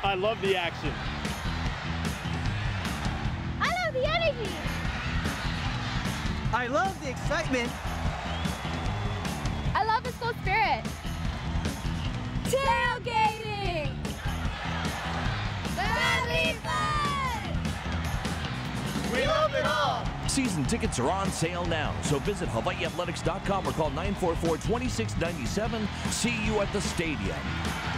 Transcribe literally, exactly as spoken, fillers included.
I love the action. I love the energy. I love the excitement. I love the school spirit. Tailgating. Family fun. We love it all. Season tickets are on sale now, so visit Hawaii Athletics dot com or call nine four four, two six nine seven. See you at the stadium.